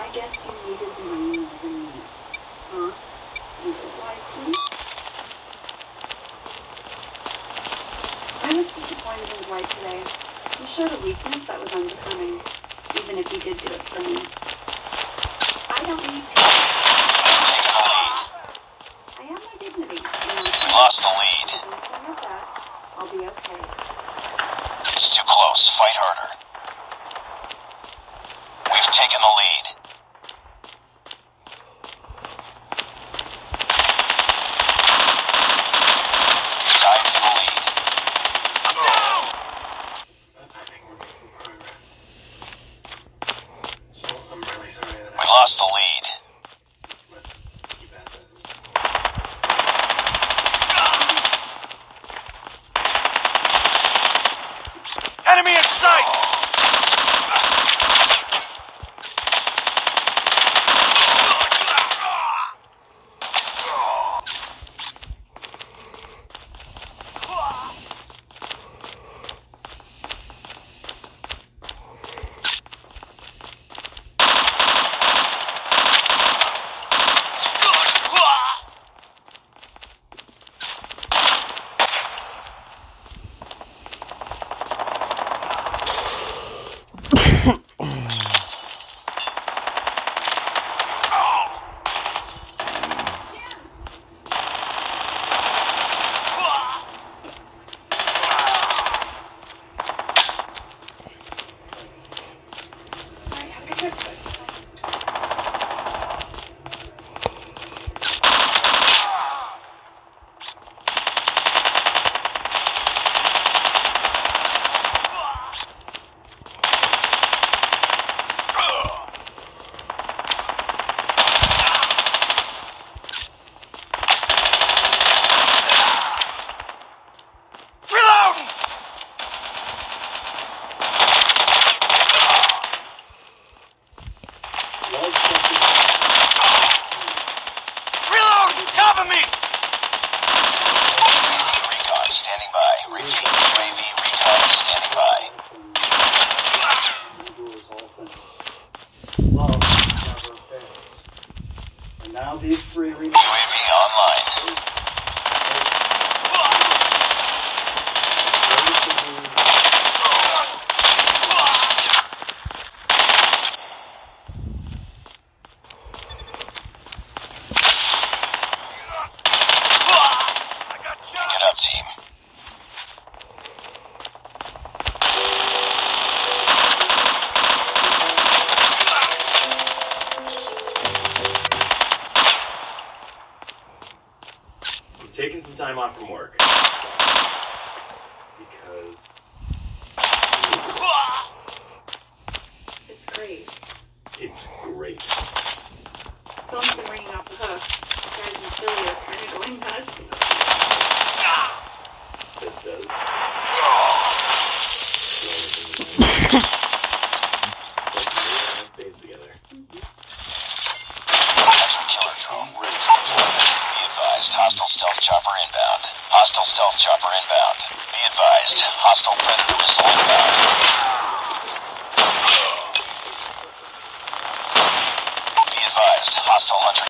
I guess you needed the money more than me. Huh? Use it wisely? I was disappointed in Dwight today. He showed a weakness that was unbecoming, even if he did do it for me. I don't need to. Taking the lead. I have my dignity. We lost the lead. As long as I have that, I'll be okay. It's too close. Fight harder. We've taken the lead. Tied for the lead. I think we're making progress. So I'm really sorry that We lost the lead. Let's keep at this. Enemy in sight! Alright, have a good trip. Reloading! Reload! Cover me! UAV recon standing by. Repeat, UAV recon standing by. Love never fails. And now these three remain. UAV online. Pick it up, team. I'm taking some time off from work. Because It's great. it's great. Phone's been ringing off the hook. Guys in Philly are kind of going nuts. This does. Let's days together. Hunter killer drone ready for deployment. Be advised, hostile stealth chopper inbound. Hostile stealth chopper inbound. Be advised, hostile predator missile inbound. Be advised, hostile hunter